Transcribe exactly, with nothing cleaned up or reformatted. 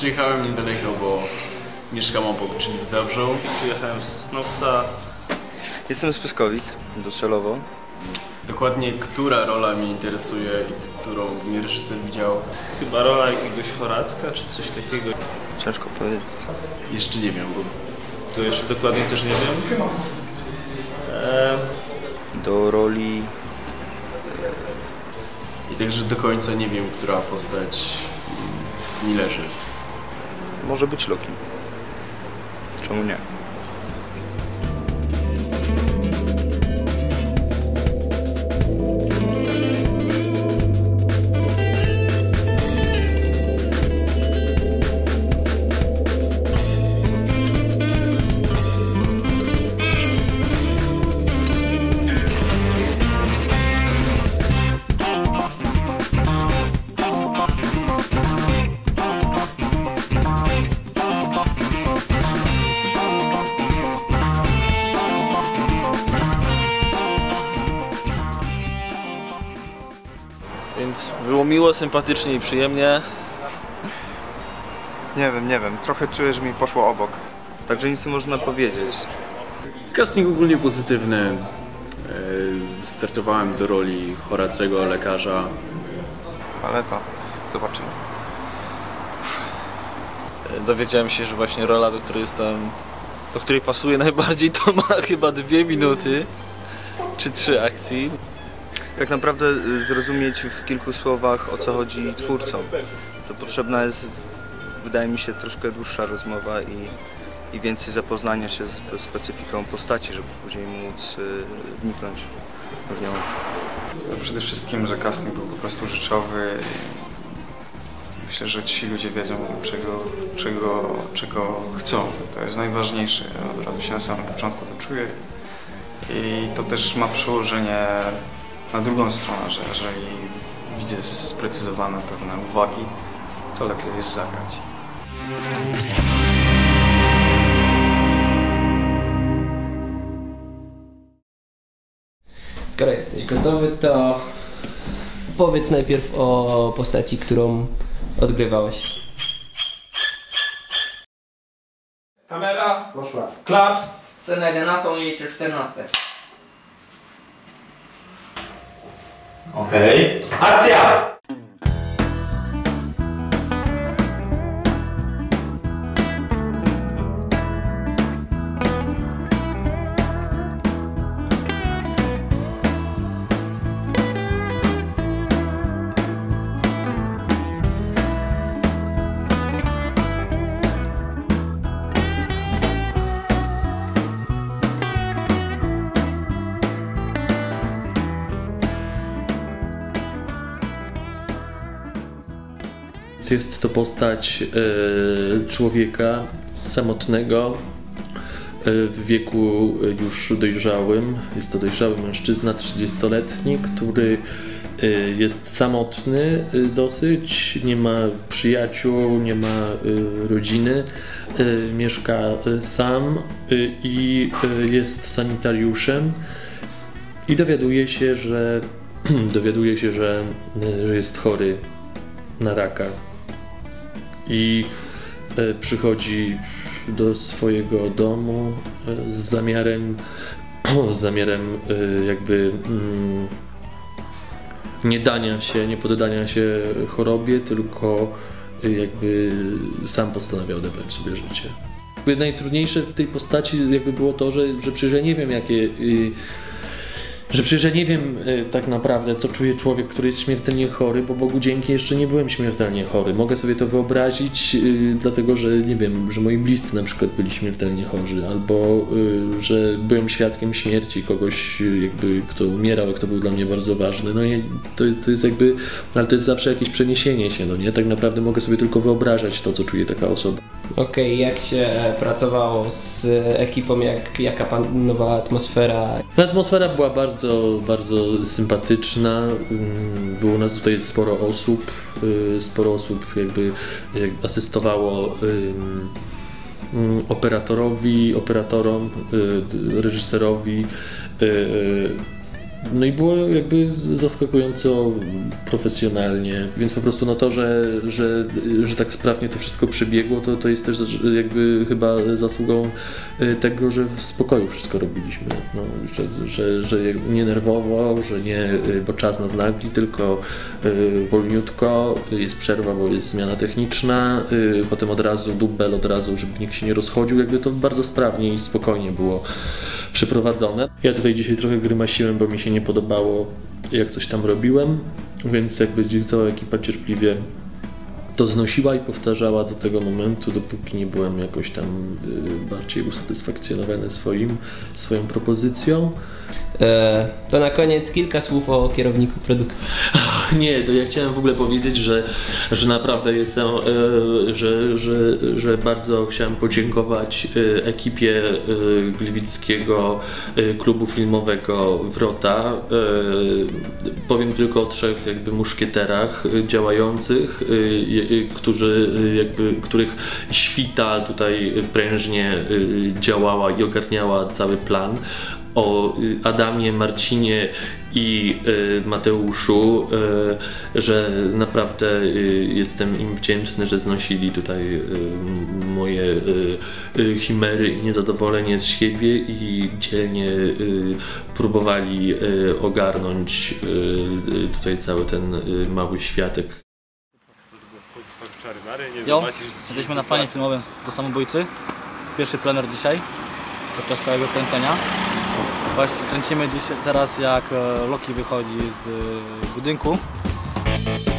przyjechałem niedaleko, bo mieszkam obok, czyli w Zabrzu. Przyjechałem z Sosnowca. Jestem z Pyskowic, docelowo. Dokładnie która rola mnie interesuje i którą mnie reżyser widział? Chyba rola jakiegoś Choracka, czy coś takiego. Ciężko powiedzieć. Jeszcze nie wiem, bo... To jeszcze dokładnie też nie wiem. Eee... Do roli... I także do końca nie wiem, która postać mi leży. Może być Loki. Czemu nie? Więc było miło, sympatycznie i przyjemnie. Nie wiem, nie wiem. Trochę czuję, że mi poszło obok. Także nic nie można powiedzieć. Casting ogólnie pozytywny. Startowałem do roli Horacego, lekarza. Ale to zobaczymy. Dowiedziałem się, że właśnie rola, do której jestem, do której pasuje najbardziej, to ma chyba dwie minuty czy trzy akcji. Tak naprawdę zrozumieć w kilku słowach, o co chodzi twórcom. To potrzebna jest, wydaje mi się, troszkę dłuższa rozmowa i, i więcej zapoznania się z specyfiką postaci, żeby później móc wniknąć w nią. Przede wszystkim, że casting był po prostu rzeczowy. Myślę, że ci ludzie wiedzą, czego, czego, czego chcą. To jest najważniejsze. Ja od razu się na samym początku to czuję. I to też ma przełożenie na drugą stronę, że jeżeli widzę sprecyzowane pewne uwagi, to lepiej jest zagrać. Skoro jesteś gotowy, to powiedz najpierw o postaci, którą odgrywałeś. Kamera. Poszła. Klaps. Scena jedenasta, ujęcie czternaste. Okej. Akcja! Jest to postać e, człowieka samotnego e, w wieku już dojrzałym. Jest to dojrzały mężczyzna trzydziestoletni, który e, jest samotny e, dosyć, nie ma przyjaciół, nie ma e, rodziny, e, mieszka e, sam e, i e, jest sanitariuszem i dowiaduje się, że dowiaduje się, że, e, że jest chory na raka. I e, przychodzi do swojego domu e, z zamiarem, z zamiarem e, jakby mm, nie dania się, nie poddania się chorobie, tylko e, jakby sam postanawia odebrać sobie życie. Najtrudniejsze w tej postaci jakby było to, że, że przecież ja nie wiem jakie y, Że przecież ja nie wiem y, tak naprawdę, co czuje człowiek, który jest śmiertelnie chory, bo Bogu dzięki jeszcze nie byłem śmiertelnie chory. Mogę sobie to wyobrazić, y, dlatego że nie wiem, że moi bliscy na przykład byli śmiertelnie chorzy, albo y, że byłem świadkiem śmierci kogoś, y, jakby, kto umierał, kto był dla mnie bardzo ważny. No i to, to jest jakby, ale to jest zawsze jakieś przeniesienie się, no nie? Tak naprawdę mogę sobie tylko wyobrażać to, co czuje taka osoba. Okej, jak się pracowało z ekipą, jak, jaka panowała atmosfera? Atmosfera była bardzo, bardzo sympatyczna. Było nas tutaj sporo osób, sporo osób jakby, jakby asystowało operatorowi, operatorom, reżyserowi. No i było jakby zaskakująco profesjonalnie, więc po prostu no to, że, że, że tak sprawnie to wszystko przebiegło, to, to jest też jakby chyba zasługą tego, że w spokoju wszystko robiliśmy. No, że, że, że nie nerwowo, że nie, bo czas nas nagli, tylko wolniutko, jest przerwa, bo jest zmiana techniczna, potem od razu dubel, od razu, żeby nikt się nie rozchodził, jakby to bardzo sprawnie i spokojnie było przeprowadzone. Ja tutaj dzisiaj trochę grymasiłem, bo mi się nie podobało, jak coś tam robiłem, więc jakby cała ekipa cierpliwie to znosiła i powtarzała do tego momentu, dopóki nie byłem jakoś tam bardziej usatysfakcjonowany swoim, swoją propozycją. E, to na koniec kilka słów o kierowniku produkcji. Nie, to ja chciałem w ogóle powiedzieć, że, że naprawdę jestem, e, że, że, że bardzo chciałem podziękować e, ekipie e, Gliwickiego e, klubu filmowego Wrota. E, powiem tylko o trzech jakby muszkieterach e, działających, e, e, którzy, e, jakby, których świta tutaj prężnie e, działała i ogarniała cały plan. O Adamie, Marcinie i y, Mateuszu, y, że naprawdę y, jestem im wdzięczny, że znosili tutaj y, moje y, y, chimery i niezadowolenie z siebie i dzielnie y, próbowali y, ogarnąć y, tutaj cały ten y, mały światek. Jo, jesteśmy na planie filmowym do samobójcy. Pierwszy plener dzisiaj, podczas całego kręcenia. Właśnie kręcimy dzisiaj teraz, jak Loki wychodzi z budynku.